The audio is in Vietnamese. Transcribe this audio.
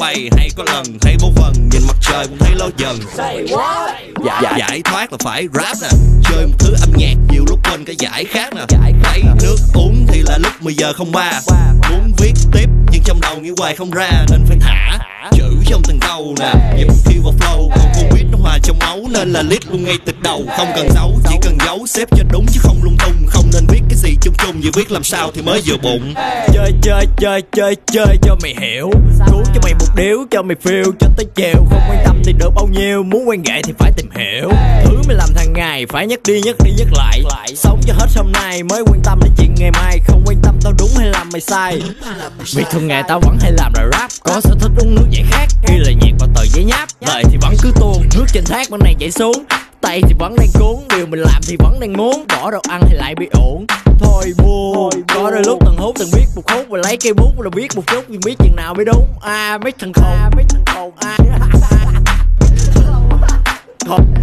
bay hay có lần hay vô vần, nhìn mặt trời cũng thấy lâu dần. Giải thoát là phải rap nè, chơi một thứ âm nhạc nhiều lúc quên cả giải khác nè. Lấy nước uống thì là lúc 10 giờ 03. Muốn viết tiếp nhưng trong đầu nghĩ hoài không ra, nên phải thả chữ trong từng câu nè, nhịp feel vào flow. Còn con biết nó hòa trong máu nên là list luôn ngay từ đầu. Không cần giấu, chỉ cần giấu xếp cho đúng chứ không lung tung. Không nên viết cái gì chung chung, vì viết làm sao thì mới vừa bụng. Chơi cho mày hiểu, cuốn cho mày một điếu cho mày feel cho tới chiều. Không quan tâm thì được bao nhiêu, muốn quen nghệ thì phải tìm hiểu. Thứ mày làm hàng ngày phải nhắc đi nhắc lại. Sống cho hết hôm nay mới quan tâm đến chuyện ngày mai. Không quan tâm tao đúng hay làm mày sai. Việc thường ngày tao vẫn hay làm là rap. Có sở thích uống nước giải khát, ghi lời nhạc vào tờ giấy nháp. Lời thì vẫn cứ tuôn, nước trên thác vẫn đang chảy xuống. Tay thì vẫn đang cuốn, điều mình làm thì vẫn đang muốn. Bỏ đồ ăn thì lại bị ổn, thôi buồn. Có đôi lúc từng hút từng viết một khúc, và lấy cây bút là viết một chút, nhưng biết chừng nào mới đúng. Mấy thằng khùng